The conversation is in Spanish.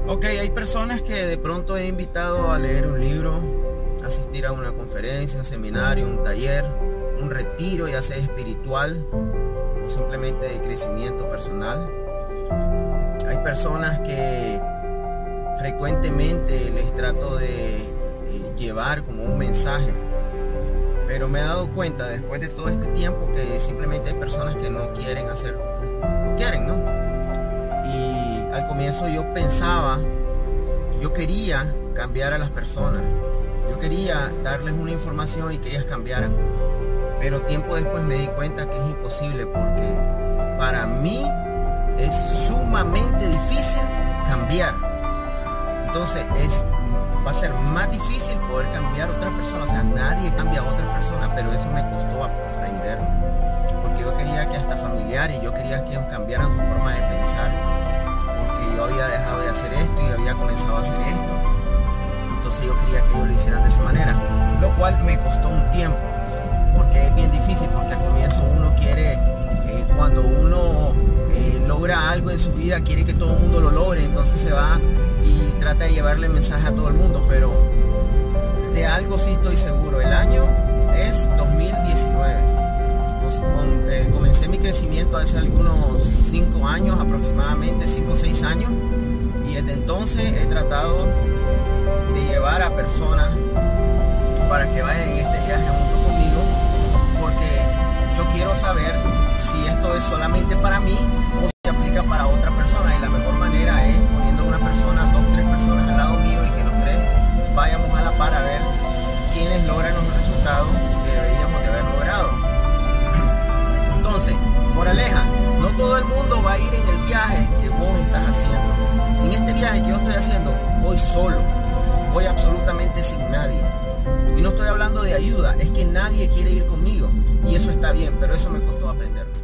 Ok, hay personas que de pronto he invitado a leer un libro, asistir a una conferencia, un seminario, un taller, un retiro, ya sea espiritual o simplemente de crecimiento personal. Hay personas que frecuentemente les trato de llevar como un mensaje, pero me he dado cuenta después de todo este tiempo que simplemente hay personas que no quieren hacerlo, no quieren, ¿no? Y al comienzo yo quería cambiar a las personas, yo quería darles una información y que ellas cambiaran, pero tiempo después me di cuenta que es imposible, porque para mí es sumamente difícil cambiar. Entonces va a ser más difícil poder cambiar a otra persona. O sea, nadie cambia a otra persona, pero eso me costó aprenderlo, porque yo quería que hasta familiares, yo quería que ellos cambiaran su forma de pensar, porque yo había dejado de hacer esto y había comenzado a hacer esto. Entonces yo quería que ellos lo hicieran de esa manera, lo cual me costó un tiempo, porque es bien difícil, porque al comienzo uno quiere, cuando uno logra algo en su vida, quiere que todo el mundo lo logre, entonces se va y trata de llevarle el mensaje a todo el mundo. Pero de algo sí estoy seguro, el año es 2019. Pues comencé mi crecimiento hace algunos 5 años, aproximadamente 5 o 6 años, y desde entonces he tratado de llevar a personas para que vayan en este viaje junto conmigo, porque yo quiero saber si esto es solamente para mí o se aplica para otra persona, y la mejor manera es poniendo una persona, 2 o 3 personas al lado mío, y que los 3 vayamos a la par a ver quiénes logran los resultados que deberíamos de haber logrado. Entonces, moraleja, no todo el mundo va a ir en el viaje que vos estás haciendo. En este viaje que yo estoy haciendo, voy solo, voy absolutamente sin nadie. Y no estoy hablando de ayuda, es que nadie quiere ir conmigo, y eso está bien, pero eso me costó aprender.